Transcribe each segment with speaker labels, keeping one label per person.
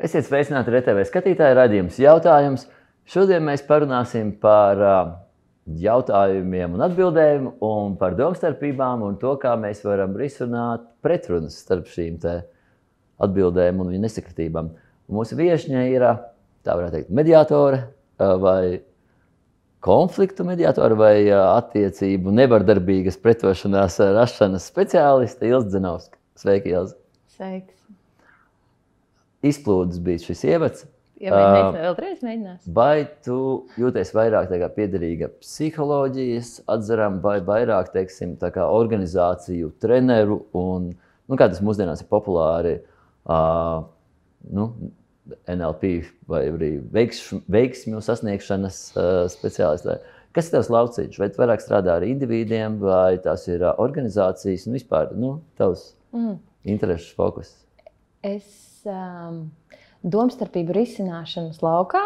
Speaker 1: Esiet sveicināti RTV skatītāji, raidījums jautājums. Šodien mēs parunāsim par jautājumiem un atbildēm un par domstarpībām un to, kā mēs varam risināt pretrunas starp šīm te atbildēm un viņu nesakritībām. Mūsu viešņa ir, tā varētu teikt, mediātore vai konfliktu mediātore vai attiecību nevardarbīgas pretošanās rašanas speciāliste Ilze Dzenovska. Sveiki, Ilze!
Speaker 2: Sveiks!
Speaker 1: Izplūdes bija šis ievads.
Speaker 2: Ja vēlreiz mēģinās.
Speaker 1: Vai tu jūties vairāk piederīga psiholoģijas atzaram vai vairāk, teiksim, tā kā organizāciju treneru un, kā tas mūsdienās ir populāri, NLP vai arī veiksmju sasniegšanas speciālisti. Kas ir tavs lauciņš? Vai tu vairāk strādā ar individiem vai tās ir organizācijas un vispār, tavs interešu fokus?
Speaker 2: Es domstarpību risināšanas laukā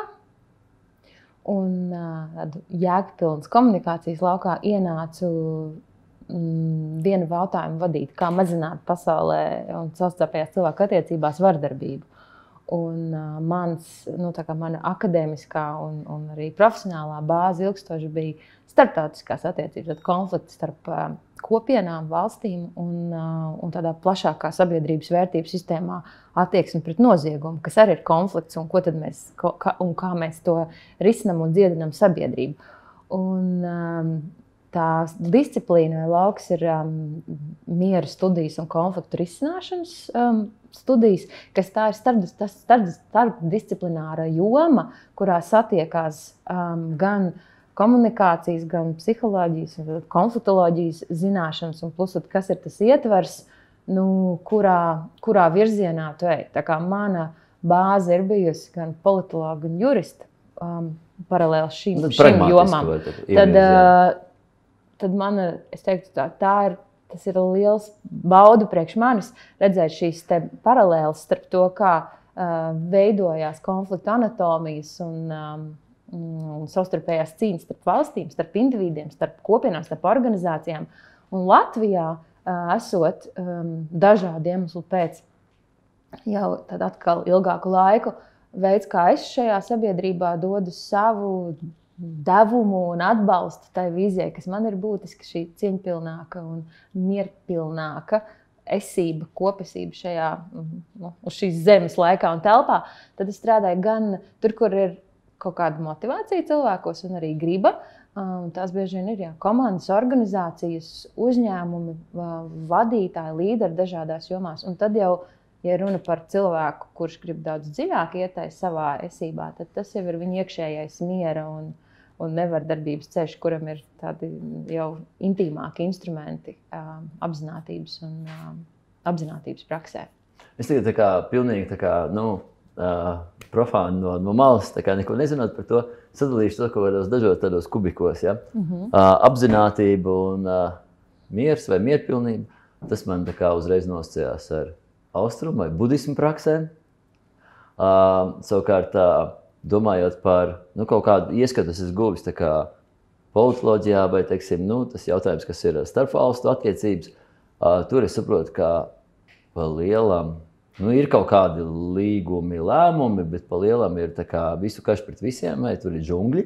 Speaker 2: un jēgpilnas komunikācijas laukā ienācu vienu jautājumu vadīt, kā mazināt pasaulē un savstarpējās cilvēku attiecībās vardarbību. Un mana akadēmiskā un arī profesionālā bāze ilgstoši bija starptautiskās attiecības, konflikti starp kopienām, valstīm un tādā plašākā sabiedrības vērtību sistēmā attieksmi pret noziegumu, kas arī ir konflikts un kā mēs to risinam un dziedinam sabiedrību. Un tā disciplīna vai lauks ir miera studijas un konfliktu risināšanas studijas, kas tā ir starpdisciplināra joma, kurā satiekās gan komunikācijas, gan psiholoģijas, konfliktoloģijas zināšanas, un plus, kas ir tas ietvers, kurā virzienā tu ej. Tā kā mana bāze ir bijusi gan politologa, gan jurista paralēli šīm jomām. Tad es teiktu, tas ir liels baudu priekš manis redzēt šīs te paralēles starp to, kā veidojās konfliktu anatomijas un savstarpējās cīņas starp valstīm, starp individiem, starp kopienām, starp organizācijām. Un Latvijā esot dažādu iemeslu pēc jau tad atkal ilgāku laiku veids, kā es šajā sabiedrībā dodu savu devumu un atbalstu tai vīzijai, kas man ir būtiski, šī cieņpilnāka un mierpilnāka esība, kopesība šajā, uz šīs zemes laikā un telpā. Tad es strādāju gan tur, kur ir kaut kāda motivācija cilvēkos un arī griba. Tās bieži vien ir komandas, organizācijas, uzņēmumi, vadītāji, līderi dažādās jomās. Un tad jau, ja runa par cilvēku, kurš grib daudz dziļāk iet savā esībā, tad tas jau ir viņa iekšējais miera un nevardarbības ceļš, kuram ir tādi jau intīmāki instrumenti apzinātības un apzinātības praksē.
Speaker 1: Es tagad pilnīgi profāni no malas, neko nezinot par to, sadalīšu to kaut kādos dažos kubikos. Ja? Apzinātība un miers vai mierpilnība, tas man uzreiz nosacījās ar austrumu vai budismu praksēm. Savukārt, domājot par kaut kādu ieskatu, es esmu guvis politoloģijā vai tas jautājums, kas ir starpvalstu attiecības, tur es saprotu, ka pa lielam ir kaut kādi līgumi, lēmumi, bet pa lielam ir visu kašu pret visiem, vai tur ir džungļi.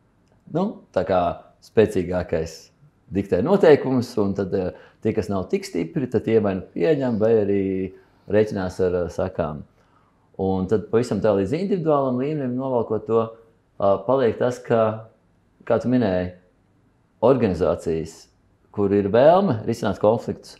Speaker 1: Tā kā spēcīgākais diktē noteikumus, un tad tie, kas nav tik stipri, tad tie vai pieņem, vai arī rēķinās ar sakām. Un tad pavisam tā līdz individuālam līmenim novalkot to, paliek tas, ka, kā tu minēji, organizācijas, kur ir vēlme risināt konfliktus,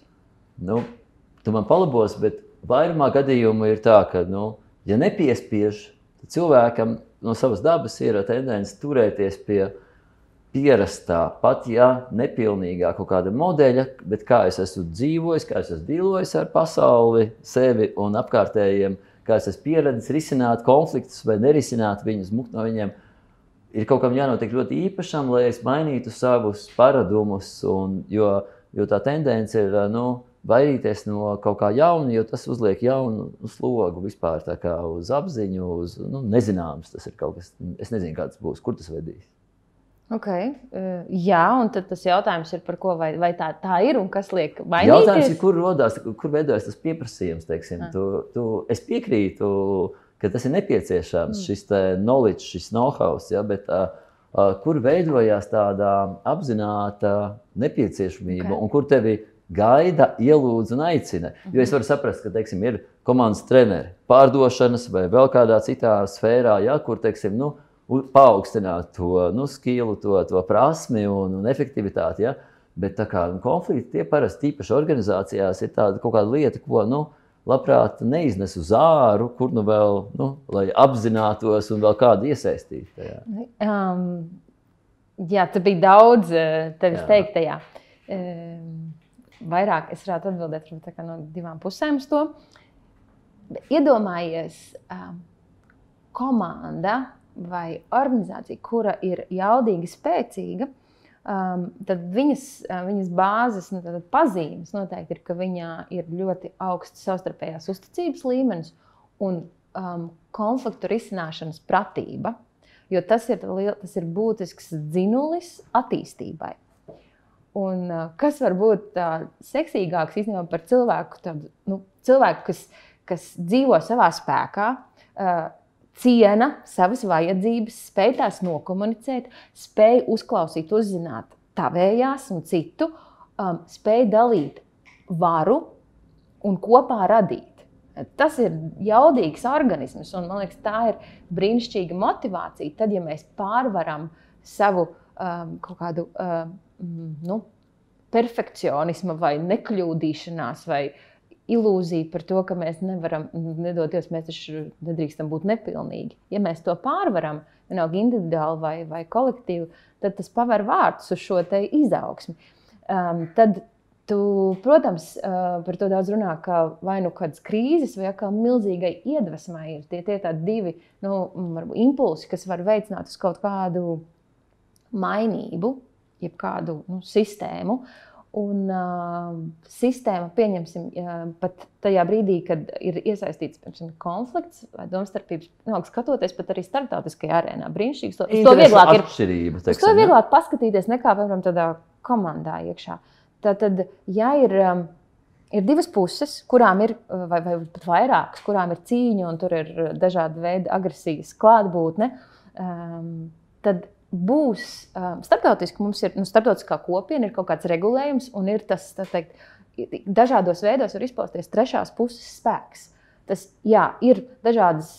Speaker 1: tu man palabos, bet vairumā gadījumu ir tā, ka, ja nepiespiež, tad cilvēkam no savas dabas ir tendence turēties pie pierastā, pat ja nepilnīgā kaut kāda modeļa, bet kā es esmu dzīvojis, kā es esmu dīlojis ar pasauli, sevi un apkārtējiem, kā es esmu pieredzis risināt konfliktus vai nerisināt viņus, mukt no viņiem, ir kaut kam jānotiek ļoti īpašam, lai es mainītu savus paradumus, jo tā tendence ir, vairīties no kaut kā jauna, jo tas uzliek jaunu slogu vispār uz apziņu, uz nezināms. Tas ir kaut kas, es nezinu, kā tas būs, kur tas vedīs.
Speaker 2: Jā, un tad tas jautājums ir par ko, vai tā ir un kas liek mainīties?
Speaker 1: Jautājums ir, kur veidojas tas pieprasījums, teiksim. Es piekrītu ka tas ir nepieciešams, šis knowledge, šis know-how, ja, bet kur veidojās tāda apzināta nepieciešamība un kur tevi gaida, ielūdz un aicina. Jo es varu saprast, ka, teiksim, ir komandas treneri, pārdošanas vai vēl kādā citā sfērā, ja, kur, teiksim, paaugstināt to skilu, to prasmi un efektivitāti. Ja? Bet tā kā konflikti, tie parasti tīpaši organizācijās ir tāda kaut kāda lieta, ko labprāt neiznes uz āru, kur vēl, lai apzinātos un vēl kādu iesaistīt.
Speaker 2: Jā, te bija daudz tevis teiktajā. Vairāk es varētu atbildēt tā kā no divām pusēm uz to. Iedomājies komanda vai organizācija, kura ir jaudīga, spēcīga, tad viņas bāzes pazīmes noteikti ir, ka viņā ir ļoti augsts savstarpējās uzticības līmenis un konfliktu risināšanas pratība, jo tas ir būtisks dzinulis attīstībai. Un kas var būt seksīgāks īstenībā par cilvēku, kas dzīvo savā spēkā, ciena savas vajadzības, spēj tās nokomunicēt, spēj uzklausīt, uzzināt tavējās un citu, spēj dalīt varu un kopā radīt. Tas ir jaudīgs organisms, un man liekas, tā ir brīnišķīga motivācija. Tad, ja mēs pārvaram savu kaut kādu perfekcionisma vai nekļūdīšanās vai ilūzija par to, ka mēs nevaram, nedoties, mēs taču nedrīkstam būt nepilnīgi. Ja mēs to pārvaram, vienalga individuāli vai kolektīvi, tad tas paver vārtus uz šo te izaugsmi. Tad tu, protams, par to daudz runā, ka vai kādas krīzes vai kā milzīgai iedvesmai ir tie tādi divi impulsi, kas var veicināt uz kaut kādu mainību, jeb kādu sistēmu. Un sistēma, pieņemsim, pat tajā brīdī, kad ir iesaistīts, piemēram, konflikts vai domstarpības, skatoties pat arī starptautiskajā arēnā, brīnišķīgs. Uz to vieglāk paskatīties nekā, piemēram, tādā komandā iekšā. Tātad, ja ir divas puses, kurām ir, vai pat vairākas, kurām ir cīņa un tur ir dažādi veidi agresijas klātbūtne, tad būs starptautiski, mums ir starptautiskā kopiena, ir kaut kāds regulējums un ir tas, tā teikt, dažādos veidos var izpausties trešās puses spēks. Tas, jā, ir dažādas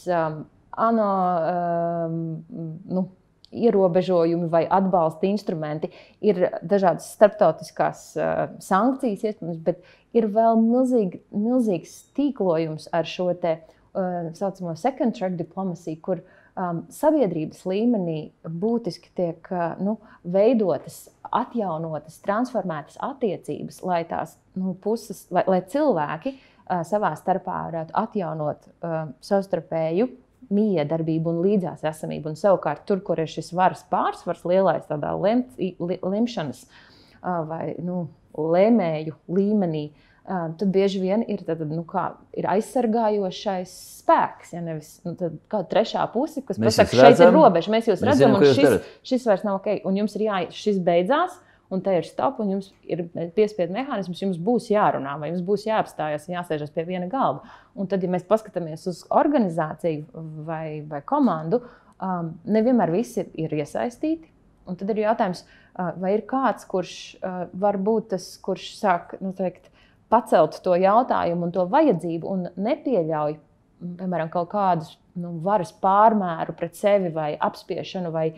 Speaker 2: ierobežojumi vai atbalsta instrumenti, ir dažādas starptautiskās sankcijas, iespējams, bet ir vēl milzīgs tīklojums ar šo te saucamo second track diplomacy, kur sabiedrības līmenī būtiski tiek veidotas, atjaunotas, transformētas attiecības, lai tās puses, lai cilvēki savā starpā varētu atjaunot savstarpēju miedarbību un līdzās esamību. Un savukārt tur, kur ir šis varas pārsvars, lielais tādā lemšanas vai lēmēju līmenī, tad bieži vien ir, ir aizsargājošais spēks, ja nevis kāda trešā puse, kas pasaka, šeit ir robeža, mēs jūs redzam, un šis vairs nav ok, un jums ir šis beidzās, un te ir stop, un jums ir piespiedu mehānisms, jums būs jārunā, vai jums būs jāapstājas, jāsēžas pie viena galda. Un tad, ja mēs paskatāmies uz organizāciju vai komandu, nevienmēr visi ir iesaistīti, un tad ir jautājums, vai ir kāds, kurš varbūt tas, kurš sāk, pacelt to jautājumu un to vajadzību un nepieļauj, piemēram, kaut kādus varas pārmēru pret sevi vai apspiešanu vai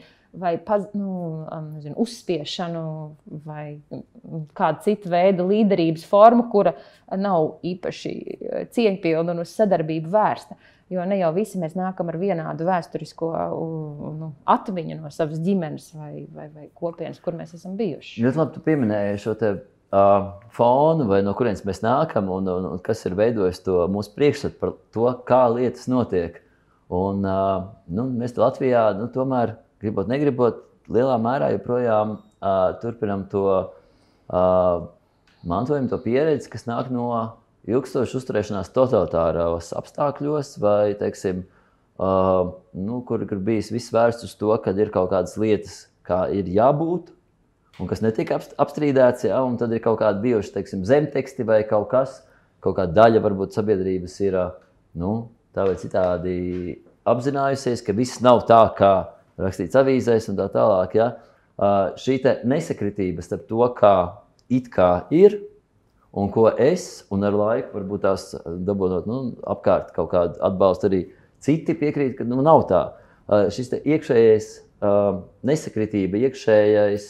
Speaker 2: uzspiešanu vai kādu citu veidu līderības formu, kura nav īpaši cieņpilna un uz sadarbību vērsta. Jo ne jau visi mēs nākam ar vienādu vēsturisko atmiņu no savas ģimenes vai kopienas, kur mēs esam bijuši.
Speaker 1: Ļoti labi tu pieminēji šo te fonu, vai no kurienes mēs nākam un kas ir veidojis to mūsu priekšstatu par to, kā lietas notiek. Un mēs Latvijā tomēr, gribot, negribot, lielā mērā joprojām turpinam to mantojumu, to pieredzi, kas nāk no ilgstošas uzturēšanās totalitāros apstākļos vai, teiksim, kur bijis viss vērsts uz to, kad ir kaut kādas lietas, kā ir jābūt, un kas netiek apstrīdēts, ja, un tad ir kaut kādi bijuši, teiksim, zemteksti vai kaut kāda daļa varbūt sabiedrības ir, tā vai citādi apzinājusies, ka viss nav tā, kā rakstīts avīzēs un tā tālāk. Ja? Šī nesakritība starp to, kā it kā ir, un ko es, un ar laiku varbūt tās dabūnot apkārt kaut kādu atbalstu arī citi piekrīt, ka nav tā. Šis iekšējais nesakritība, iekšējais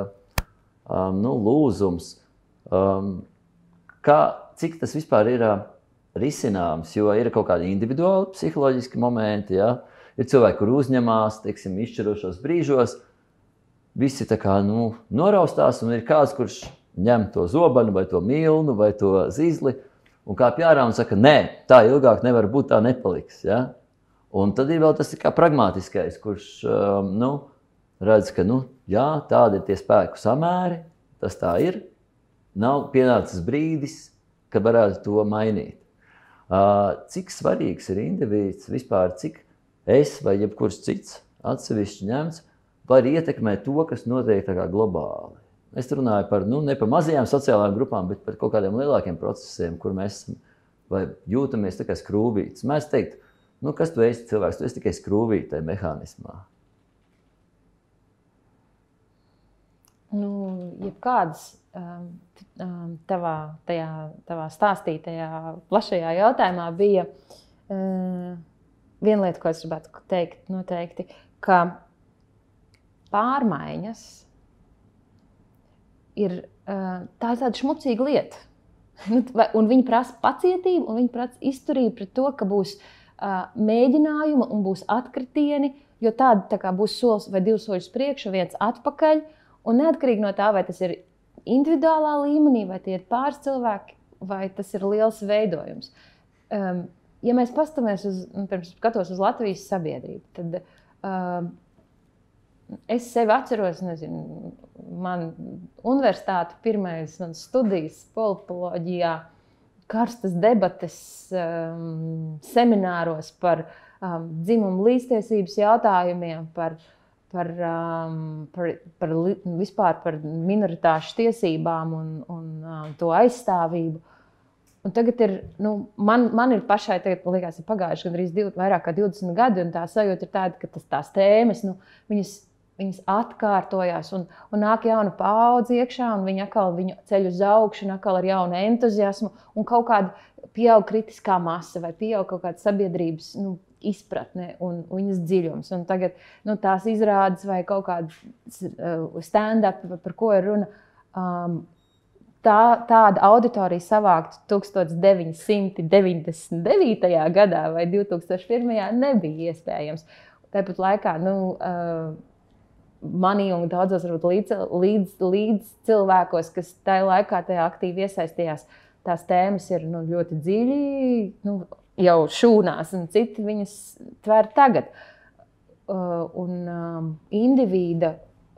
Speaker 1: lūzums, cik tas vispār ir risināms, jo ir kaut kādi individuāli psiholoģiski momenti, ja? Ir cilvēki, kur uzņemās, teiksim, izšķirošos brīžos, visi tā kā noraustās, un ir kāds, kurš ņem to zobenu, vai to milnu, vai to zīzli, un kāpj ārā un saka, nē, tā ilgāk nevar būt, tā nepaliks. Ja? Un tad ir vēl tas kā pragmatiskais, kurš redz, ka jā, tādi ir tie spēku samēri, tas tā ir, nav pienācis brīdis, kad varētu to mainīt. Cik svarīgs ir indivīds vispār, cik es vai jebkurš cits atsevišķi ņemts, var ietekmēt to, kas notiek tā kā globāli. Es runāju par, ne par mazajām sociālajām grupām, bet par kaut kādiem lielākiem procesiem, kur mēs esam vai jūtamies tā kā skrūvītas. Mēs teiktu, kas tu esi cilvēks, tu esi tikai skrūvīta tajā mehānismā.
Speaker 2: Jebkādas tavā stāstītajā plašajā jautājumā bija viena lieta, ko es gribētu teikt noteikti, ka pārmaiņas ir tāda šmucīga lieta. Un viņi prasa pacietību, un viņi prasa izturību pret to, ka būs mēģinājumi un būs atkritieni, jo tāda tā kā būs solis vai 2 soļus priekšu, 1 atpakaļ. Un neatkarīgi no tā, vai tas ir individuālā līmenī, vai tie ir pāris cilvēki, vai tas ir liels veidojums. Ja mēs paskatāmies skatos uz Latvijas sabiedrību, tad es sevi atceros, man universitāte pirmais studijas politoloģijā, karstas debates semināros par dzimumu līdztiesības jautājumiem, vispār par minoritāšu tiesībām un to aizstāvību. Un tagad ir, man ir pašai, tagad, liekas, ir pagājuši gandrīz vairāk kā 20 gadi, un tā sajūta ir tāda, ka tās tēmas, viņas atkārtojās, un nāk jauna paudze iekšā, un viņi atkal viņu ceļ uz augšu, un atkal ar jaunu entuziasmu, un kaut kāda pieaug kritiskā masa, vai pieaug kaut kāda sabiedrības izpratne un viņas dziļums. Un tagad tās izrādes vai kaut kāda stand-up, par ko ir runa, tāda auditorija savākt 1999. Gadā vai 2001. nebija iespējams. Tāpat laikā manī un daudzos līdz cilvēkos, kas tajā laikā aktīvi iesaistījās, tās tēmas ir ļoti dziļi, jau šūnās, un citi viņas tver tagad. Indivīda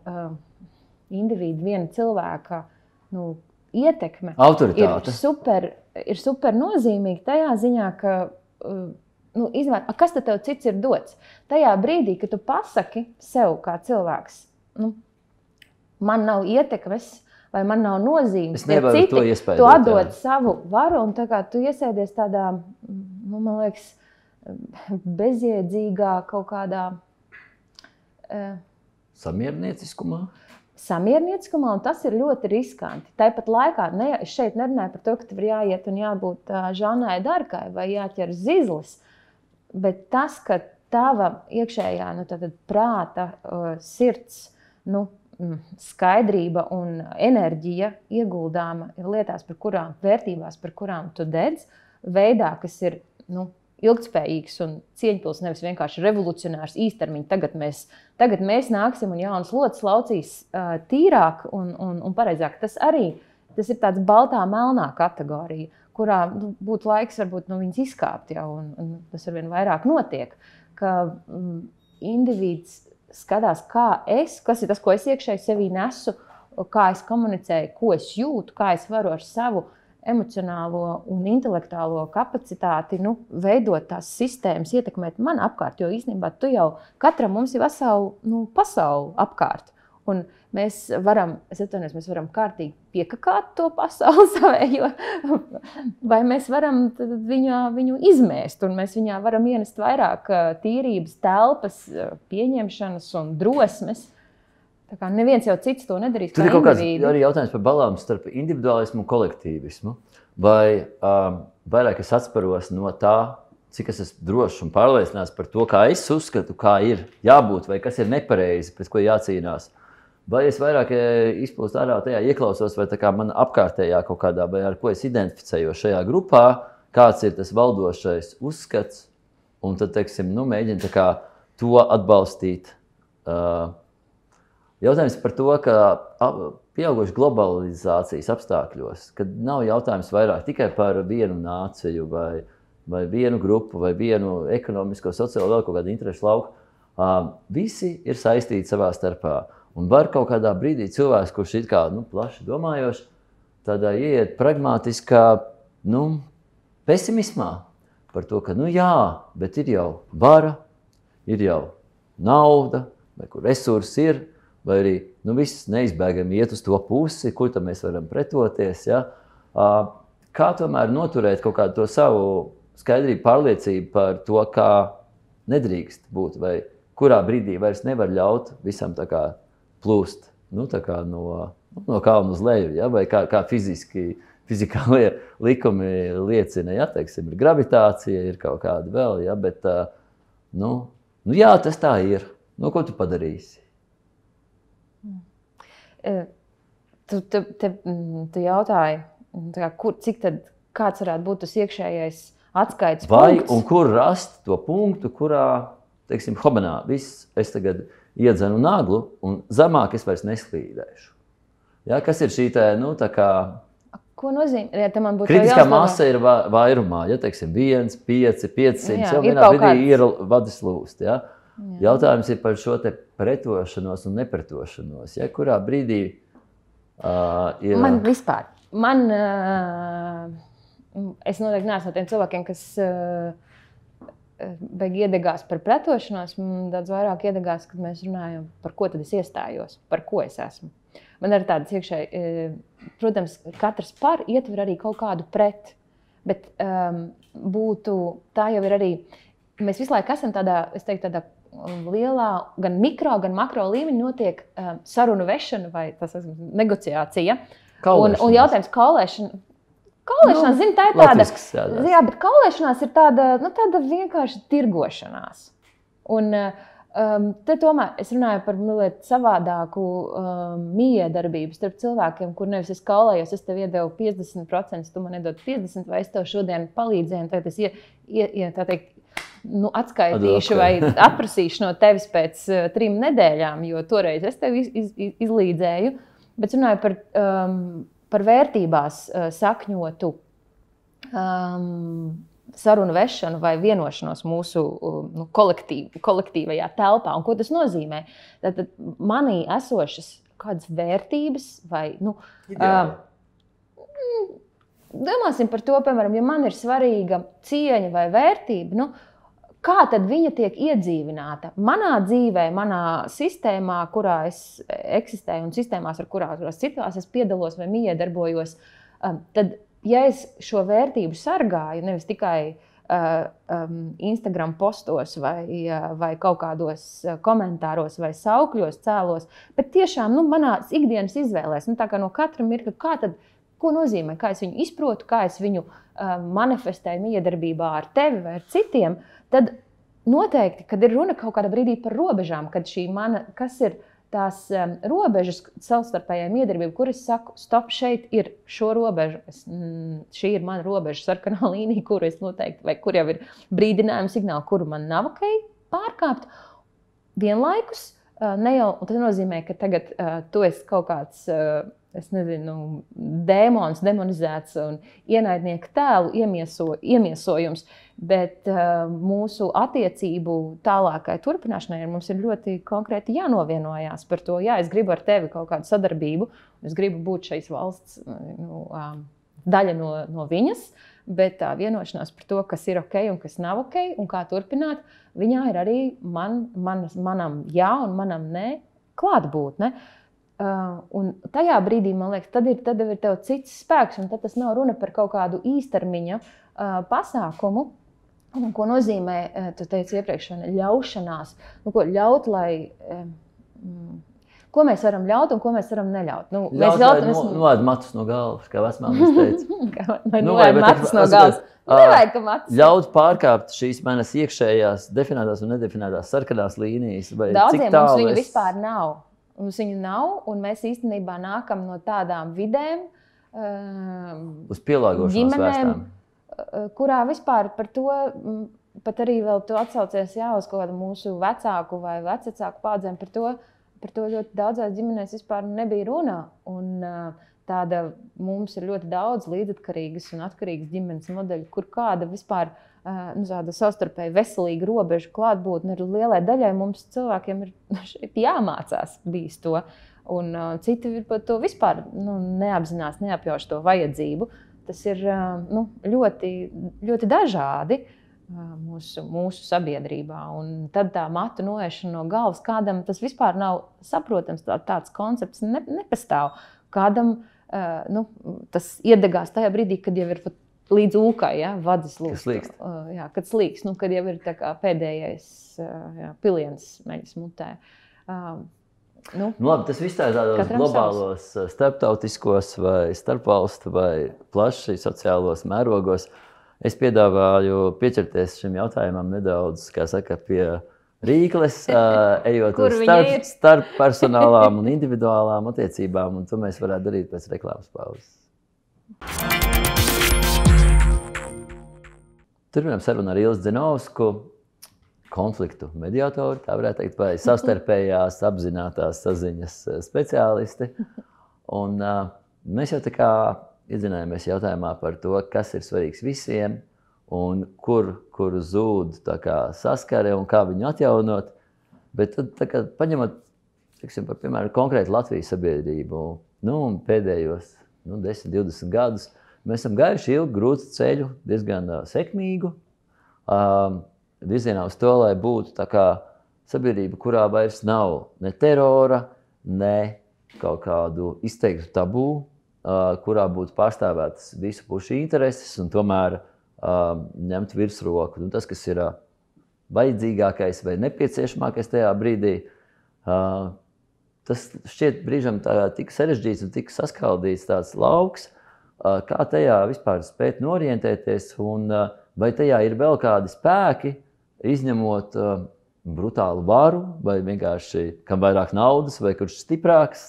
Speaker 2: viena cilvēka ietekme ir super nozīmīga tajā ziņā, ka kas tad tev cits ir dots? Tajā brīdī, kad tu pasaki sev kā cilvēks, man nav ietekmes, vai man nav nozīmes, ja citi, tu atdod savu varu, un tā kā tu iesēdies tādā, man liekas, bezjēdzīgā kaut kādā
Speaker 1: samiernieciskumā,
Speaker 2: un tas ir ļoti riskanti. Tāpat laikā, es šeit nerunāju par to, ka tev ir jāiet un jābūt Žanai Darkai vai jāķer zizlis, bet tas, ka tava iekšējā prāta, sirds, skaidrība un enerģija ieguldāma ir lietās, vērtībās, par kurām tu dedz, veidā, kas ir ilgtspējīgs un cieņpils, nevis vienkārši revolucionārs īstermiņa. Tagad mēs nāksim un jaunas lotas laucīs tīrāk un pareizāk. Tas ir tāds baltā melnā kategorija, kurā būtu laiks varbūt viņas izkāpt jau, un tas arvien vairāk notiek, ka indivīds skatās, kas ir tas, ko es iekšēji sevī nesu, kā es komunicēju, ko es jūtu, kā es varu ar savu emocionālo un intelektuālo kapacitāti veidot tās sistēmas, ietekmēt man apkārt, jo īstenībā katram mums ir veselu pasauli apkārt. Un mēs varam kārtīgi piekakāt to pasauli savējo, vai mēs varam viņu izmēst, un mēs viņā varam ienest vairāk tīrības, telpas, pieņemšanas un drosmes. Tā kā neviens jau cits to nedarīs.
Speaker 1: Tur ir kaut kāds arī jautājums par balansu starp individuālismu un kolektīvismu. Vai vairāk es atsparos no tā, cik es esmu drošs un pārliecināts par to, kā es uzskatu, kā ir jābūt, vai kas ir nepareizi, pret ko jācīnās. Vai es vairāk izplūstu ārā tajā ieklausos, vai tā kā man apkārtējā kaut kādā, vai ar ko es identificēju šajā grupā, kāds ir tas valdošais uzskats, un tad, teiksim, mēģinu tā kā to atbalstīt. Jautājums par to, ka pieauguši globalizācijas apstākļos, kad nav jautājums vairāk tikai par vienu nāciju vai vienu grupu, vai vienu ekonomisko, sociālo, vēl kaut kādu interešu lauku. Visi ir saistīti savā starpā. Un var kaut kādā brīdī cilvēks, kurš ir kā plaši domājošs, tādā ieiet pragmatiskā pesimismā par to, ka jā, bet ir jau vara, ir jau nauda, vai kur resursi ir, vai arī viss neizbēgami iet uz to pusi, kur tam mēs varam pretoties. Ja? Kā tomēr noturēt kaut kādu to savu skaidrību, pārliecību par to, kā nedrīkst būt, vai kurā brīdī vairs nevar ļaut visam tā kā plūst tā kā no kalna uz leju, ja? Vai kā fizikālie likumi liecina, ja? Teiksim, ir gravitācija, ir kaut kāda vēl, ja? Bet jā, tas tā ir. Ko tu padarīsi?
Speaker 2: Tu jautāji, kāds varētu būt tas iekšējais atskaites punkts?
Speaker 1: Un kur rast to punktu, kurā, teiksim, hobenā, es tagad iedzenu naglu, un zemāk es vairs neslīdēšu. Ja, kas ir šī tā kā...
Speaker 2: Ko nozīmē? Ja,
Speaker 1: kritiskā masa ir vairumā, ja, teiksim, 1, 5, 500, jau vienā brīdī ir vadis lūst, ja. Jautājums ir par šo te pretošanos un nepretošanos, ja, kurā brīdī ir...
Speaker 2: Man vispār, es noteikti neesmu no tiem cilvēkiem, kas beig iedegās par pretošanos, man daudz vairāk iedegās, kad mēs runājam, par ko tad es iestājos, par ko es esmu. Man ir tādas iekšēji, protams, katrs par ietver arī kaut kādu pret, bet tā jau ir arī, mēs visu laiku esam tādā, es teiktu, tādā lielā, gan mikro, gan makro līmeņi notiek sarunu vešana vai tas negociācija. Un jautājums kaulēšanās, zinu, tā ir tāda, jā, bet kaulēšanās ir tāda vienkārši tirgošanās. Un te tomēr es runāju par savādāku miedarbību starp cilvēkiem, kur nevis es kaulējos, es tev iedevu 50%, tu man iedod 50%, vai es tev šodien palīdzēju, un tagad es tā teikt, atskaitīšu vai atprasīšu no tevis pēc 3 nedēļām, jo toreiz es tevi izlīdzēju, bet runāju par vērtībās sakņotu sarunu vešanu vai vienošanos mūsu kolektīvajā telpā. Un ko tas nozīmē? Tad manī esošas kādas vērtības vai, domāsim par to, piemēram, ja man ir svarīga cieņa vai vērtība, kā tad viņa tiek iedzīvināta manā dzīvē, manā sistēmā, kurā es eksistēju, un sistēmās, ar kurās citās es piedalos vai miedarbojos, tad, ja es šo vērtību sargāju, nevis tikai Instagram postos vai kaut kādos komentāros vai saukļos cēlos, bet tiešām manās ikdienas izvēlēs, tā kā no katra mirkļa, ko nozīmē, kā es viņu izprotu, kā es viņu manifestēju miedarbībā ar tevi vai ar citiem, tad noteikti, kad ir runa kaut kādā brīdī par robežām, kad kas ir tās robežas savstarpējai miedarbībai, kur es saku, stop, šeit ir šo robežu, šī ir mana robeža, sarkanā līnija, kuru es noteikti, vai kur jau ir brīdinājuma signāli, kuru man nav ok pārkāpt, vienlaikus, ne jau, un tas nozīmē, ka tagad tu esi kaut kāds, es nezinu, dēmons, demonizēts un ienaidnieka tēlu iemiesojums, bet mūsu attiecību tālākai turpināšanai mums ir ļoti konkrēti jānovienojās par to, jā, es gribu ar tevi kaut kādu sadarbību, es gribu būt šīs valsts daļa no viņas, bet tā vienošanās par to, kas ir ok un kas nav ok un kā turpināt, viņā ir arī manam jā un manam nē klātbūtne. Un tajā brīdī, man liekas, tad ir tev cits spēks, un tad tas nav runa par kaut kādu īstermiņa pasākumu, ko nozīmē, tu teici iepriekš, ļaušanās. Ko ļaut, lai... Ko mēs varam ļaut un ko mēs varam neļaut?
Speaker 1: Noēd matus no galvas, kā vecmāmiņas teica.
Speaker 2: Noēd matus no galvas. Nevajag, ka matus.
Speaker 1: Ļaut pārkāpt šīs manas iekšējās definētās un nedefinētās sarkanās līnijas.
Speaker 2: Daudziem mums viņu vispār nav. Mums viņu nav, un mēs īstenībā nākam no tādām vidēm,
Speaker 1: uz pielāgošanās vērstām,
Speaker 2: kurā vispār par to, pat arī vēl tu atsaucies uz kaut kādu mūsu vecāku vai vecāku paudzēm, par to ļoti daudzās ģimenēs vispār nebija runā. Un tāda mums ir ļoti daudz līdzatkarīgas un atkarīgas ģimenes modeļu, kur kāda vispār tāda savstarpēji veselīga robeža klātbūtne ir lielai daļai. Mums cilvēkiem ir šeit jāmācās bijis to. Un citi par to vispār neapzinās, neapjauš to vajadzību. Tas ir ļoti, ļoti dažādi mūsu sabiedrībā. Un tad tā matu noēšana no galvas, kādam tas vispār nav saprotams, tāds koncepts nepastāv. Kādam tas iedegās tajā brīdī, kad jau ir pat līdz ūkai, vadzis lūst. Kad slīkst, kad jau ir tā kā pēdējais piliens meļas mutē.
Speaker 1: Labi, tas viss tā ir tādos globālos, starptautiskos vai starpvalstu vai plaši sociālos mērogos. Es piedāvāju pieķerties šim jautājumam nedaudz, kā saka, pie rīkles, ejot uz starp personālām un individuālām attiecībām, un to mēs varētu darīt pēc reklāmas pauzes. Turpinām sarunu ar Ilzi Dzinovsku, konfliktu mediātoru, tā varētu teikt, vai savstarpējās apzinātās saziņas speciālisti. Un mēs jau tā kā iedzinājāmies jautājumā par to, kas ir svarīgs visiem un kur zūd tā kā saskare un kā viņu atjaunot. Bet tad, tā kā paņemot, par piemēram, konkrēti Latvijas sabiedrību, pēdējos 10-20 gadus, mēs esam gājuši ilgu, grūtu ceļu, diezgan sekmīgu, virzienā uz to, lai būtu tā kā sabiedrība, kurā vairs nav ne terora, ne kaut kādu izteiktu tabū, kurā būtu pārstāvētas visu pušu intereses un tomēr ņemt virsroku. Un tas, kas ir vajadzīgākais vai nepieciešamākais tajā brīdī, tas šķiet brīžam tik sarežģīts un tik saskaldīts tāds lauks, kā tajā vispār spēt norientēties un vai tajā ir vēl kādi spēki, izņemot brutālu varu vai vienkārši kam vairāk naudas vai kurš stiprāks.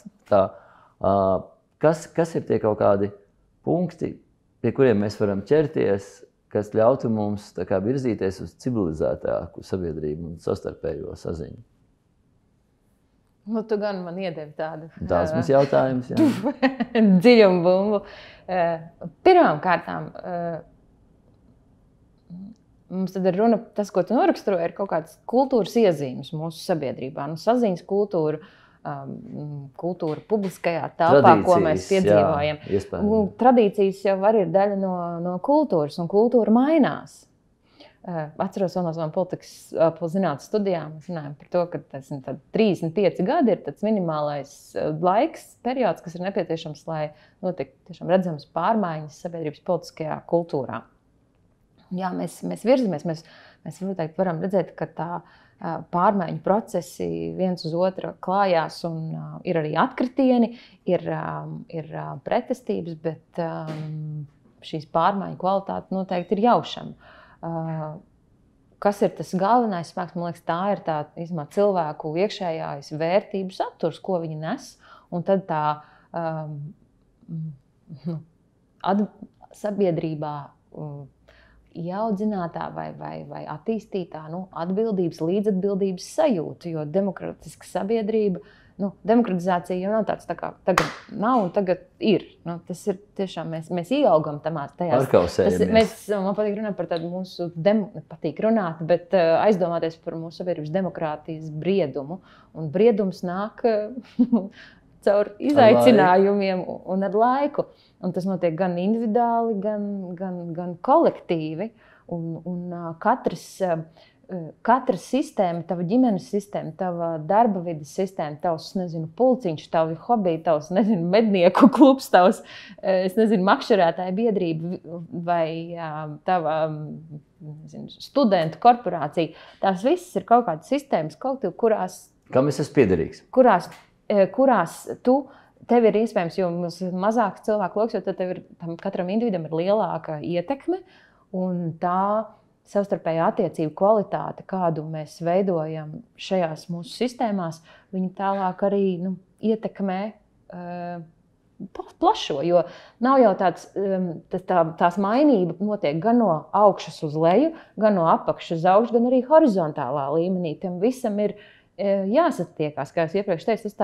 Speaker 1: Kas ir tie kaut kādi punkti, pie kuriem mēs varam ķerties, kas ļautu mums tā kā virzīties uz civilizētāku sabiedrību un savstarpējo saziņu?
Speaker 2: Tu gan man iedevi tādu.
Speaker 1: Tāds mums jautājums, jā.
Speaker 2: Dziļumu bumbu. Pirmām kārtām, mums tad ir runa, tas, ko tu noraksturoji, ir kaut kādas kultūras iezīmes mūsu sabiedrībā. Saziņas kultūra, kultūra publiskajā telpā, ko mēs piedzīvojam. Tradīcijas jau arī ir daļa no kultūras, un kultūra mainās. Atceros vēl no savām politikas zinātnes studijām, mēs runājam par to, ka 35 gadi ir tāds minimālais laiks, periods, kas ir nepieciešams, lai notiktu tiešām redzamas pārmaiņas sabiedrības politiskajā kultūrā. Jā, mēs virzamies, mēs noteikti varam redzēt, ka tā pārmaiņu procesi viens uz otru klājās un ir arī atkritieni, ir pretestības, bet šīs pārmaiņu kvalitāte noteikti ir jaušama. Kas ir tas galvenais spēks? Man liekas, tā ir tā cilvēku iekšējās vērtību saturs, ko viņi nes, un tad tā sabiedrībā ieaudzinātā vai attīstītā atbildības, līdzatbildības sajūta, jo demokratiska sabiedrība, demokratizācija jau nav tāds tā kā tagad nav un tagad ir. Tas ir tiešām, mēs ieaugam tajās.
Speaker 1: Pārkausējamies.
Speaker 2: Man patīk runāt par tādu mūsu, patīk runāt, bet aizdomāties par mūsu sabiedrības demokrātijas briedumu. Un briedums nāk caur izaicinājumiem un ar laiku. Un tas notiek gan individuāli, gan kolektīvi. Un katrs katra sistēma, tava ģimenes sistēma, tava darba vides sistēma, tavs, pulciņš, tavi hobiji, tavs, mednieku klubs, tavs, makšķerētāja biedrība vai tava, studentu korporācija. Tās visas ir kaut kādas sistēmas, kurās...
Speaker 1: Kam es esmu piederīgs?
Speaker 2: Kurās tev ir iespējams, jo mums ir mazāks cilvēku loks, jo tad katram individam ir lielāka ietekme, un tā savstarpējā attiecību kvalitāte, kādu mēs veidojam šajās mūsu sistēmās, viņi tālāk arī ietekmē plašo, jo nav jau tās mainība notiek gan no augšas uz leju, gan no apakšas uz augšu, gan arī horizontālā līmenī. Tam visam ir jāsatiekās, kā es iepriekš teicu,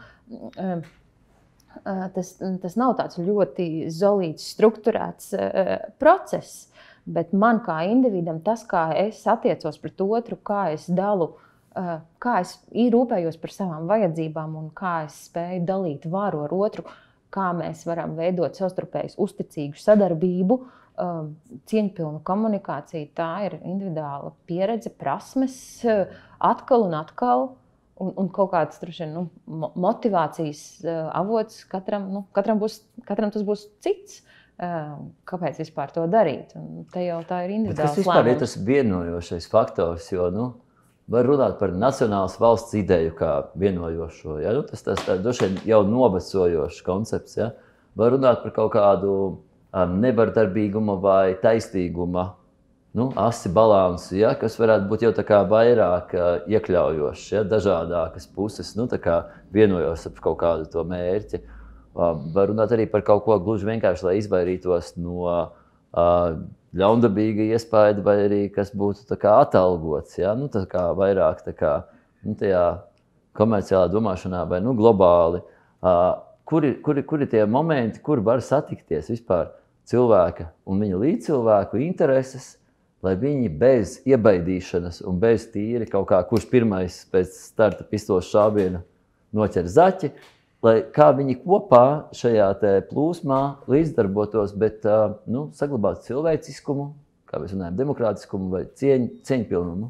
Speaker 2: tas nav tāds ļoti zolīts, strukturēts process. Bet man kā individam, tas, kā es attiecos pret otru, kā es dalu, kā es rūpējos par savām vajadzībām un kā es spēju dalīt varu ar otru, kā mēs varam veidot savstarpēju uzticīgu sadarbību, cieņpilnu komunikāciju, tā ir individuāla pieredze, prasmes, atkal un atkal, un kaut kāds motivācijas avots katram tas būs cits. Kāpēc vispār to darīt? Un te jau tā ir individuāls lēmums.
Speaker 1: Kas vispār ir tas vienojošais faktors, jo var runāt par nacionālas valsts ideju kā vienojošo. Ja? Tas droši vien jau novecojošs koncepts. Ja? Var runāt par kaut kādu nevardarbīguma vai taisnīguma asi balansu, ja? Kas varētu būt jau tā kā vairāk iekļaujošs, ja? Dažādākas puses, tā kā vienojos ap kaut kādu to mērķi. Var runāt arī par kaut ko gluži vienkārši, lai izvairītos no ļaundabīga iespēja, vai arī kas būtu tā kā atalgots, ja? Tā kā vairāk tā kā, tajā komerciālā domāšanā vai globāli. Kur ir tie momenti, kur var satikties vispār cilvēka un viņa līdzcilvēku intereses, lai viņi bez iebaidīšanas un bez tīri kaut kā, kurš pirmais pēc starta pistoles šāviena noķer zaķi, lai kā viņi kopā šajā te plūsmā līdzdarbotos, bet saglabātu cilvēciskumu, kā mēs runājam, demokrātiskumu vai cieņpilnumu.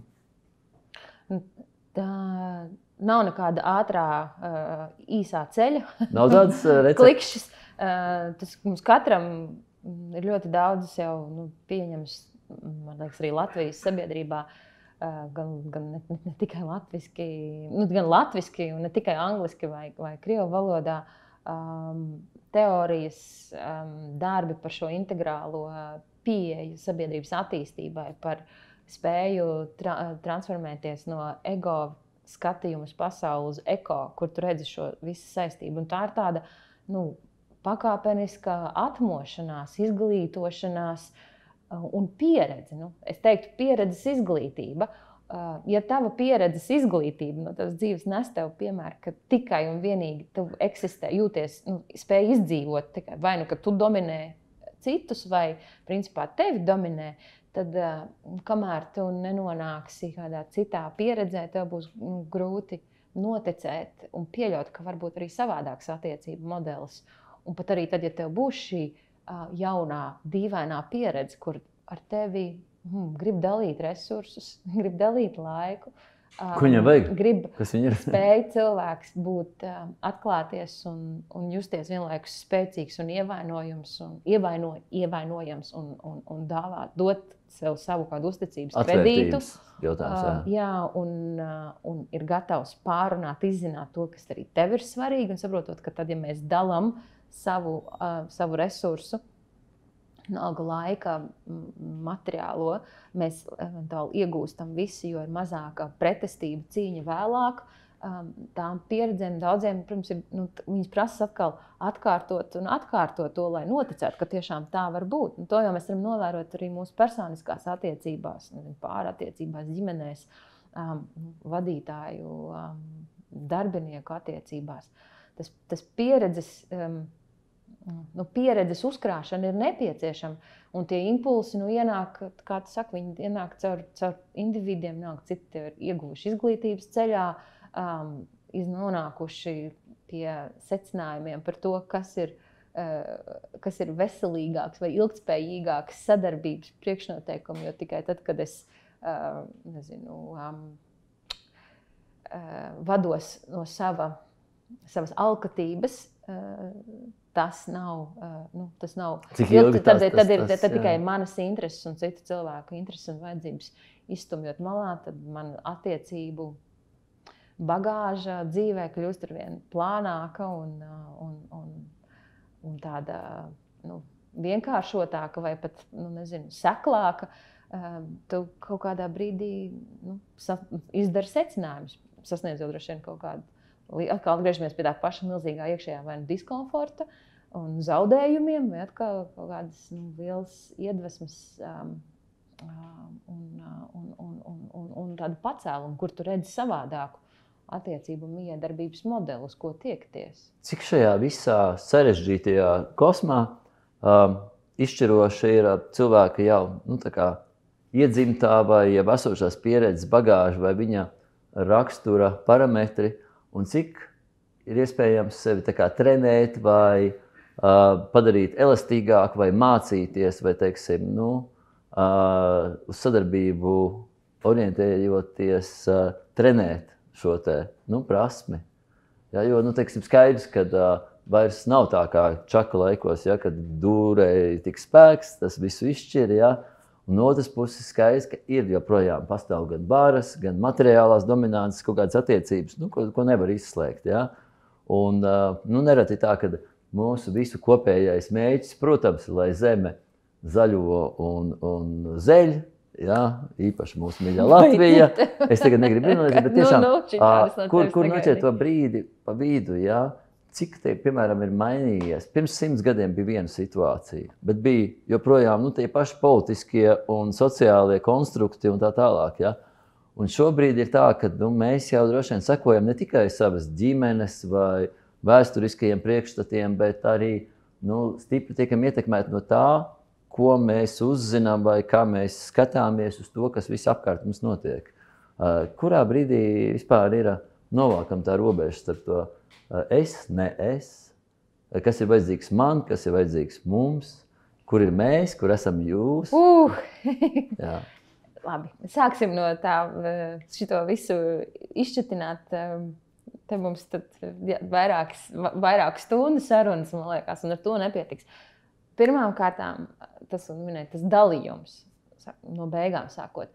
Speaker 2: Tā nav nekāda ātrā, īsā ceļa.
Speaker 1: Nav tādas receptes.
Speaker 2: Klikšķis. Tas mums katram ir ļoti daudz jau pieņems, man liekas, arī Latvijas sabiedrībā, gan ne tikai latviski, gan latviski un ne tikai angliski vai krievu valodā, teorijas, darbi par šo integrālo pieeju sabiedrības attīstībai, par spēju transformēties no ego skatījuma uz pasauli uz eko, kur tu redzi šo visu saistību. Un tā ir tāda pakāpeniska atmošanās, izglītošanās, un pieredze. Es teiktu, pieredzes izglītība. Ja tava pieredzes izglītība no tavas dzīves nes tev piemēru, ka tikai un vienīgi tu eksistē, jūties, spēj izdzīvot tikai vai ka tu dominē citus vai principā tevi dominē, tad kamēr tu nenonāksi kādā citā pieredzē, tev būs grūti noticēt un pieļaut, ka varbūt arī savādāks attiecību modelis. Un pat arī tad, ja tev būs šī jaunā, dīvainā pieredze, kur ar tevi grib dalīt resursus, grib dalīt laiku.
Speaker 1: Ko viņam vajag?
Speaker 2: Kas viņa ir? Spēj cilvēks būt atklāties un justies vienlaikus spēcīgs un ievainojams un dot sev savu kādu uzticības kredītu. Un ir gatavs pārunāt, izzināt to, kas arī tev ir svarīgi, un saprotot, ka tad, ja mēs dalām savu resursu, nauga laika, materiālo, mēs eventuāli iegūstam visu, jo ir mazāka pretestība, cīņa vēlāk. Tām pieredzēm daudziem, protams, viņas prasa atkal atkārtot to, lai noticētu, ka tiešām tā var būt. Un to jau mēs varam novērot arī mūsu personiskās attiecībās, pārattiecībās, ģimenēs, vadītāju, darbinieku attiecībās. Tas pieredzes uzkrāšana ir nepieciešama, un tie impulsi ienāk, kā tu saki, viņi ienāk caur individiem, citi ir ieguvuši izglītības ceļā, nonākuši pie secinājumiem par to, kas ir veselīgāks vai ilgtspējīgāks sadarbības priekšnoteikumi, jo tikai tad, kad es vados no savas alkatības, tas nav.
Speaker 1: Cik ilgi
Speaker 2: tad
Speaker 1: tas,
Speaker 2: ir
Speaker 1: jā.
Speaker 2: tikai manas intereses un citu cilvēku intereses un vajadzības izstumjot malā, tad man attiecību bagāža dzīvē kļūst arvien plānāka un tāda vienkāršotāka vai pat seklāka. Tu kaut kādā brīdī izdari secinājumus, sasniedzot droši vien kaut kādu. Atkal atgriežamies pie tā paša milzīgā iekšējā vai diskomforta un zaudējumiem, vai atkal kaut kādas lielas iedvesmas un tādu pacēlumu, kur tu redzi savādāku attiecību un miedarbības modeli, uz ko tiekties.
Speaker 1: Cik šajā visā sarežģītajā kosmā izšķiroši ir cilvēka jau iedzimtā vai jau esošās pieredzes bagāža vai viņa rakstura parametri, un cik ir iespējams sevi trenēt vai padarīt elastīgāku vai mācīties vai, uz sadarbību orientējoties trenēt šo prasmi. Ja, jo, skaidrs, ka vairs nav tā kā čaka laikos, ja, kad dūrēja tik spēks, tas visu izšķir, ja. Un otras puses skaidrs, ka ir joprojām pastāv gan varas, gan materiālās dominances kaut kādas attiecības, ko nevar izslēgt. Ja? Un nereti tā, ka mūsu visu kopējais mērķis, protams, lai zeme zaļo un zeļ, ja? Īpaši mūsu mīļā Latvija. Es tagad negribu minēt, bet tiešām, kur noķert to brīdi pa vidu, ja? Cik te, piemēram, ir mainījies? Pirms 100 gadiem bija viena situācija, bet bija joprojām tie paši politiskie un sociālie konstrukti un tā tālāk. Ja? Un šobrīd ir tā, ka mēs jau droši vien sekojam ne tikai savas ģimenes vai vēsturiskajiem priekšstatiem, bet arī stipri tiekam ietekmēti no tā, ko mēs uzzinām vai kā mēs skatāmies uz to, kas viss apkārt mums notiek. Kurā brīdī vispār ir novākam tā robeža starp to es, ne es, kas ir vajadzīgs man, kas ir vajadzīgs mums, kur ir mēs, kur esam jūs. Jā.
Speaker 2: Labi, sāksim no tā, šito visu izšķitināt. Te mums tad vairākas stundas sarunas, man liekas, un ar to nepietiks. Pirmām kārtām tas dalījums, no beigām sākot.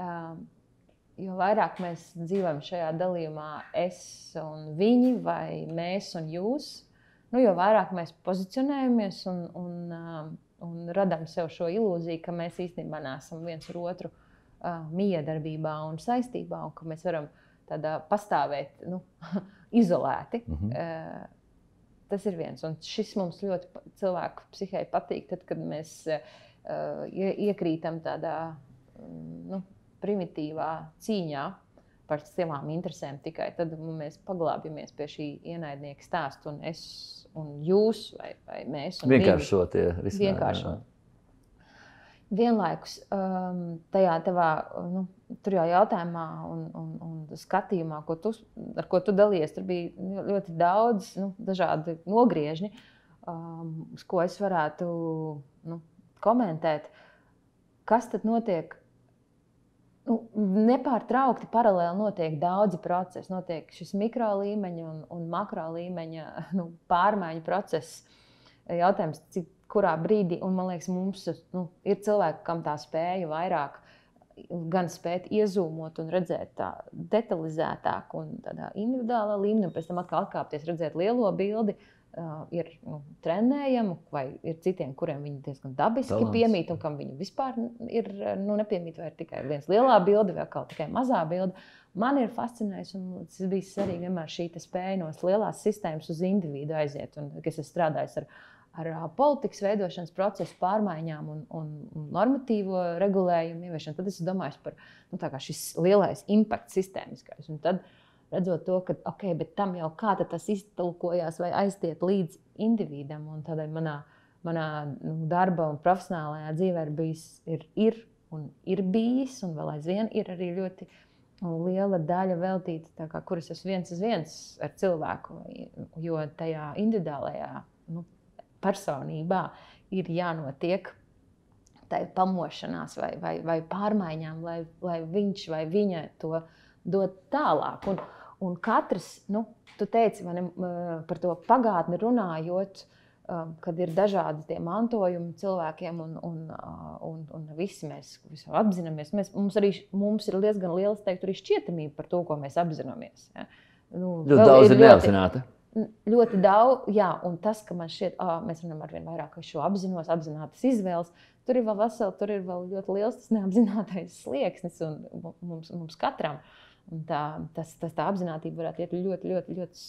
Speaker 2: Jo vairāk mēs dzīvojam šajā dalījumā es un viņi vai mēs un jūs, jo vairāk mēs pozicionējamies un radām sev šo ilūziju, ka mēs īstenībā neesam viens ar otru miedarbībā un saistībā, un ka mēs varam tādā pastāvēt izolēti. Tas ir viens, un šis mums ļoti cilvēku psihei patīk, tad, kad mēs iekrītam tādā primitīvā cīņā par savām interesēm tikai. Tad mēs paglābjamies pie šī ienaidnieka stāsta un es un jūs vai mēs un
Speaker 1: vienkāršotie risinājumi.
Speaker 2: Vienkāršot. Vienlaikus tajā tavā, tur jau jautājumā un skatījumā, ar ko tu dalies, tur bija ļoti daudz dažādi nogriežņi, uz ko es varētu komentēt. Kas tad notiek? Nepārtraukti paralēli notiek daudzi procesi. Notiek šis mikro līmeņa un makro līmeņa pārmaiņu process. Jautājums, kurā brīdī, un man liekas, mums ir cilvēki, kam tā spēja vairāk gan spēt iezūmot un redzēt tā detalizētāk un tādā individuālā līmenī, un pēc tam atkal atkāpties, redzēt lielo bildi, ir trenējama, vai ir citiem, kuriem viņi diezgan dabiski piemīt, un kam viņi vispār ir nepiemīt, vai ir tikai viens lielā bilde, vai atkal tikai mazā bilde. Man ir fascinējis, un tas bija svarīgi vienmēr šī spēja no lielās sistēmas uz individu aiziet, un es esmu strādājis ar politikas veidošanas procesu pārmaiņām un normatīvo regulējumu ieviešanu. Tad es domāju par šis lielais impact sistēmiskais. Un tad redzot to, ka bet tam jau kā tas iztulkojās vai aiziet līdz individam. Un tādai manā darba un profesionālajā dzīvē ir bijis, un vēl aizvien ir arī ļoti liela daļa veltīta, kuras esmu viens uz viens ar cilvēku, jo tajā individuālajā personībā ir jānotiek tai pamošanās vai pārmaiņām, lai viņš vai viņa to dod tālāk. Un katrs, tu teici par to pagātni runājot, kad ir dažādi tie mantojumi cilvēkiem un visi mēs apzināmies. Mums ir diezgan liels, teiktu, arī šķietamība par to, ko mēs apzināmies. Ja?
Speaker 1: Ļoti daudz ir neapzināta.
Speaker 2: Ļoti daudz, jā, un tas, ka man šķiet, mēs runājam arvien vairāk, ka šo apzinātas izvēles, tur ir vēl ļoti liels tas neapzinātais slieksnis un mums katram. Un tā apzinātība varētu iet ļoti, ļoti, ļoti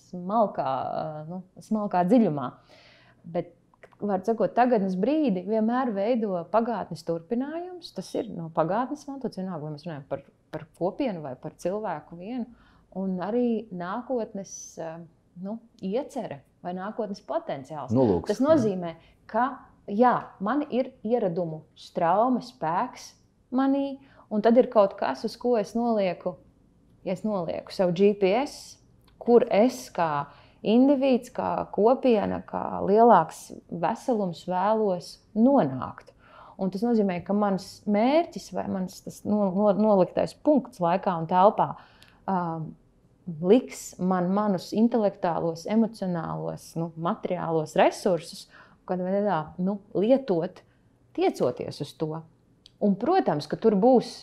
Speaker 2: smalkā dziļumā. Bet, var sakot, tagadnes brīdi vienmēr veido pagātnes turpinājums. Tas ir no pagātnes mantots, vienalga, vai mēs runājam par kopienu vai par cilvēku vienu. Un arī nākotnes iecere vai nākotnes potenciāls.
Speaker 1: Nolūks.
Speaker 2: Tas nozīmē, ka man ir ieradumu straume, spēks manī, un tad ir kaut kas, uz ko es nolieku savu GPS, kur es kā indivīds, kā kopiena, kā lielāks veselums vēlos nonākt. Un tas nozīmē, ka mans mērķis vai mans tas noliktais punkts laikā un telpā liks manus intelektuālos, emocionālos, materiālos resursus, kad lietot, tiecoties uz to. Un, protams, ka tur būs,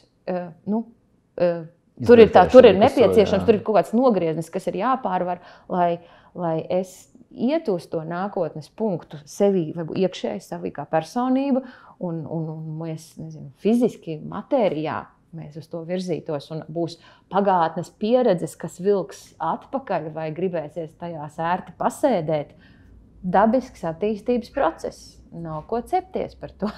Speaker 2: tur ir nepieciešams, tur ir kaut kāds nogrieznis, kas ir jāpārvar, lai es ietu uz to nākotnes punktu sevī, vai iekšēji savī kā personība, un mēs, fiziski, matērijā mēs uz to virzītos, un būs pagātnes pieredzes, kas vilks atpakaļ, vai gribēsies tajās ērti pasēdēt. Dabisks attīstības process. Nav ko cepties par to.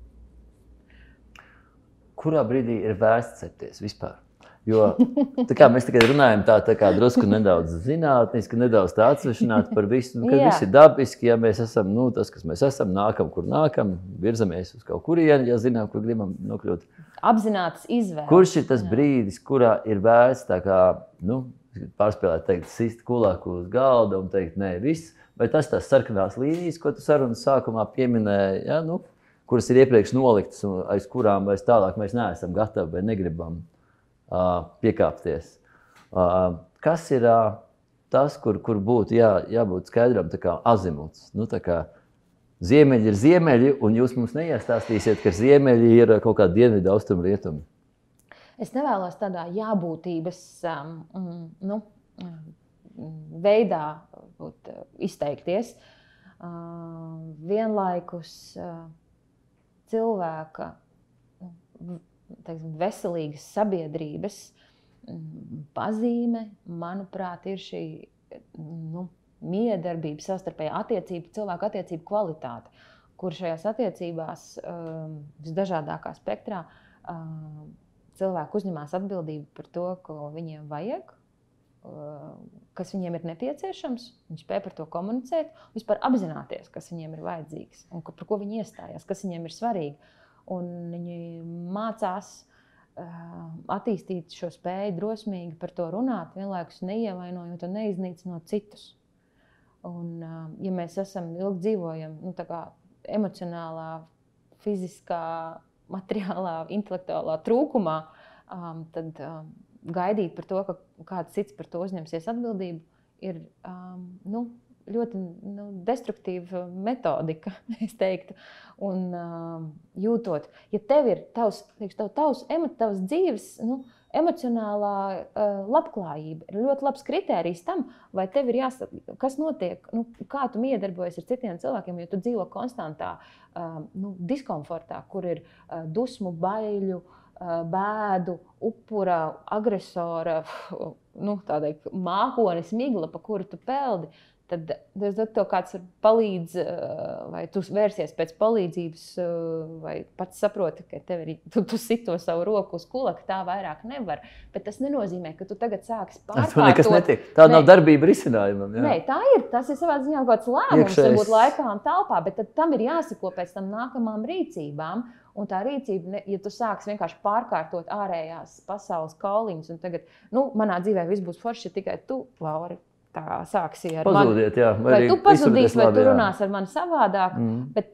Speaker 1: Kurā brīdī ir vērts cepties vispār? Jo tā kā mēs tikai runājam tā kā drusku nedaudz zinātniski, nedaudz tā atsvešināti par visu, kad viss ir dabiski, ja mēs esam, tas, kas mēs esam, nākam, kur nākam, virzamies uz kaut kurieni, ja zinām, kur gribam nokļūt.
Speaker 2: Apzinātas izvēles.
Speaker 1: Kurš ir tas brīdis, kurā ir vērts tā kā, pārspēlēt, teikt, sist kulāku uz galda un teikt, nē, viss, vai tas tās sarkanās līnijas, ko tu sarunas sākumā pieminēji, ja, kuras ir iepriekš noliktas un aiz kurām vairs tālāk mēs neesam gatavi vai negribam piekāpties. Kas ir tas, kur būtu jābūt skaidram tā kā azimuts? Tā kā ziemeļi ir ziemeļi, un jūs mums neiestāstīsiet, ka ziemeļi ir kaut kā dienvidu, austrumu, rietumi.
Speaker 2: Es nevēlos tādā jābūtības veidā izteikties. Vienlaikus cilvēka veselīgas sabiedrības pazīme, manuprāt, ir šī miedarbība, savstarpēja attiecība, cilvēku attiecību kvalitāte, kur šajās attiecībās visdažādākā spektrā cilvēki uzņemās atbildību par to, ko viņiem vajag, kas viņiem ir nepieciešams, viņi spēj par to komunicēt, vispār apzināties, kas viņiem ir vajadzīgs un par ko viņi iestājās, kas viņiem ir svarīgi. Un viņi mācās attīstīt šo spēju drosmīgi par to runāt, vienlaikus neievainojot un neiznīcinot citus. Un, ja mēs esam ilgi dzīvojam, tā kā emocionālā, fiziskā, materiālā, intelektuālā trūkumā, tad gaidīt par to, ka kāds cits par to uzņemsies atbildību, ir ļoti destruktīva metodika, es teiktu, un jūtot. Ja tev ir tavs dzīves emocionālā labklājība, ir ļoti labs kritērijs tam, vai tev ir jāsaka, kas notiek, kā tu miedarbojies ar citiem cilvēkiem, jo tu dzīvo konstantā diskomfortā, kur ir dusmu, baiļu, bēdu, upura, agresora, tādai mākonis, migla, pa kuru tu peldi. Tad tev kāds palīdz, vai tu vērsies pēc palīdzības, vai pats saproti, ka tu sit to savu roku uz kulaka, tā vairāk nevar. Bet tas nenozīmē, ka tu tagad sāksi pārkārtot.
Speaker 1: Tā nekas netiek. Tā nav darbība risinājumam. Jā.
Speaker 2: Nē, tas ir savā ziņā kaut kāds lēmums, varbūt laikā un telpā, bet tad tam ir jāsako pēc tam nākamām rīcībām. Un tā rīcība, ja tu sāksi vienkārši pārkārtot ārējās pasaules kauliņus, un tagad, manā dzīvē viss būs forši, ja tikai tu, Laura, tā sāksi ar
Speaker 1: Pazūdiet,
Speaker 2: mani. Vai tu pazudīsi, vai tu runās ar mani savādāk, bet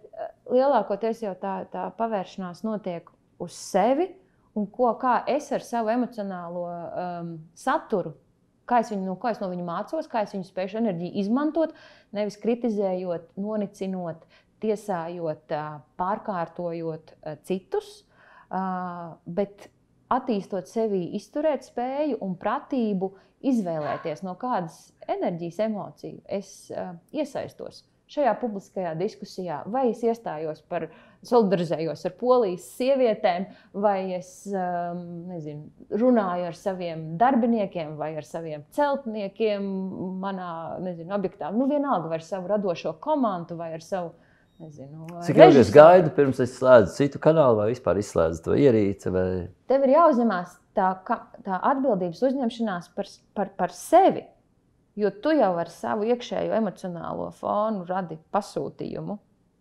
Speaker 2: lielākoties jau tā pavēršanās notiek uz sevi un kā es ar savu emocionālo saturu, kā es no viņu mācos, kā es viņu spēju enerģiju izmantot, nevis kritizējot, nonicinot, tiesājot, pārkārtojot citus, bet attīstot sevī izturēt spēju un pratību izvēlēties, no kādas enerģijas, emociju es iesaistos šajā publiskajā diskusijā, vai es iestājos solidarizējos ar Polijas sievietēm, vai es runāju ar saviem darbiniekiem vai ar saviem celtniekiem manā objektā. Vienalga vai ar savu radošo komandu vai ar savu
Speaker 1: cik ilgi es gaidu, pirms es slēdzu citu kanālu vai vispār izslēdzu to ierīci? Vai...
Speaker 2: Tev ir jāuzņemās tā atbildības uzņemšanās par sevi. Jo tu jau ar savu iekšējo emocionālo fonu radi pasūtījumu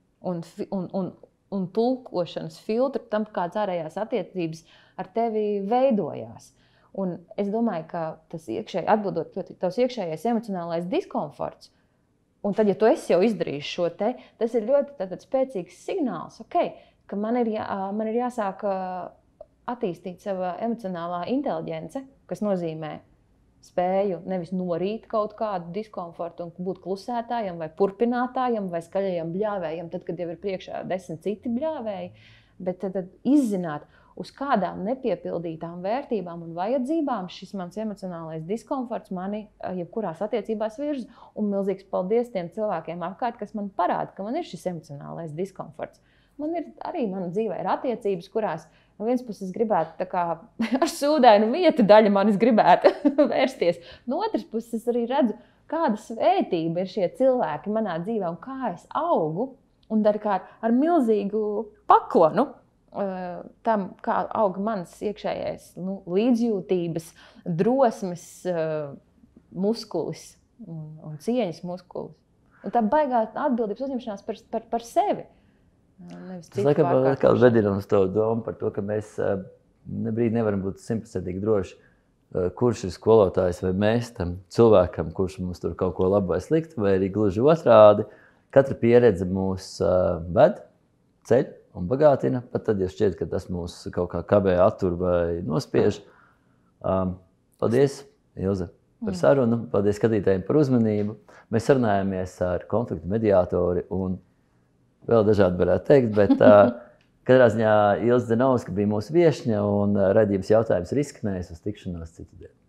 Speaker 2: un tulkošanas filtru tam, kāds ārējās attiecības ar tevi veidojās. Un es domāju, ka tas atbildot tavs iekšējais emocionālais diskomforts, un tad, ja tu esi jau izdarījis šo tas ir ļoti spēcīgs signāls, ka man ir jāsāk attīstīt sava emocionālā inteliģence, kas nozīmē spēju nevis norīt kaut kādu diskomfortu un būt klusētājam vai purpinātājam vai skaļajam bļāvējam, tad, kad jau ir priekšā 10 citi bļāvēji, bet tad izzināt, uz kādām nepiepildītām vērtībām un vajadzībām šis mans emocionālais diskomforts mani jebkurās attiecībās virza. Un milzīgs paldies tiem cilvēkiem apkārt, kas man parāda, ka man ir šis emocionālais diskomforts. Mana dzīvē ir attiecības, kurās no vienas puses gribētu ar sūdainu vietu daļa manis gribētu vērsties. No otras puses es arī redzu, kāda svētība ir šie cilvēki manā dzīvē un kā es augu. Un ar milzīgu paklonu tam, kā auga mans iekšējais līdzjūtības, drosmes muskulis un cieņas muskulis. Un tā baigā atbildības uzņemšanās par sevi.
Speaker 1: Tas laikam atkal vedina uz to domu par to, ka mēs nebrīd nevaram būt 100% droši, kurš ir skolotājs vai mēs tam cilvēkam, kurš mums tur kaut ko labu vai sliktu, vai arī gluži otrādi. Katra pieredze mūs ved, ceļ un bagātina, pat tad, ja šķiet, ka tas mūs kaut kā kabē attur vai nospiež. Paldies, Ilze, par sarunu. Paldies skatītājiem par uzmanību. Mēs sarunājāmies ar konfliktu mediātori un vēl dažādi varētu teikt, bet katrā ziņā Ilze Zdenovska bija mūsu viešņa un raidījums jautājums ir izskanējis uz tikšanos citu dienu.